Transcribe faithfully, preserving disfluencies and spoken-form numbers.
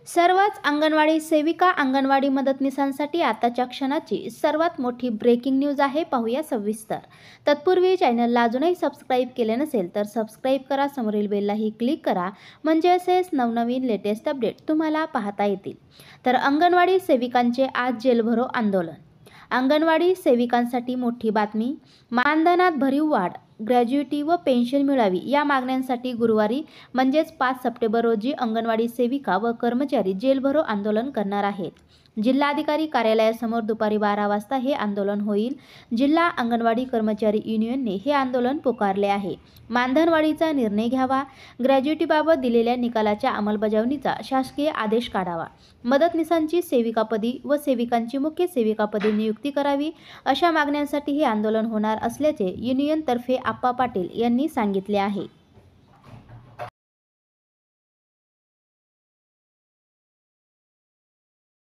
सर्वच अंगणवाडी सेविका अंगणवाडी मदतनीसांसाठी आताच्या क्षणाची सर्वात मोठी ब्रेकिंग न्यूज आहे। पाहूया सविस्तर। तत्पूर्वी चॅनलला अजूनही सबस्क्राइब केले नसेल तर सबस्क्राइब करा, समोरील बेललाही क्लिक करा, म्हणजे असेच नवनवीन लेटेस्ट अपडेट तुम्हाला पाहता येतील। तर अंगणवाडी सेविकांचे आज जेलभरो आंदोलन। अंगणवाडी सेविकांसाठी मोठी बातमी। मानधनात भरीव वाढ, ग्रॅज्युइटी व पेन्शन मिळावी या मागण्यांसाठी गुरुवारी म्हणजेच पाच सप्टेंबर रोजी अंगणवाडी सेविका व कर्मचारी जेलभरो आंदोलन करणार आहेत। जिल्हाधिकारी कार्यालयासमोर दुपारी बारा वाजता हे आंदोलन होईल। जिल्हा अंगणवाडी कर्मचारी युनियनने हे आंदोलन पुकारले आहे। मानधनवाढीचा निर्णय घ्यावा, ग्रॅज्युइटीबाबत दिलेल्या निकालाच्या अंमलबजावणीचा शासकीय आदेश काढावा, मदतनीसांची सेविकापदी व सेविकांची मुख्य सेविकापदी नियुक्ती करावी, अशा मागण्यांसाठी हे आंदोलन होणार असल्याचे युनियनतर्फे आप्पा पाटील यांनी सांगितले आहे।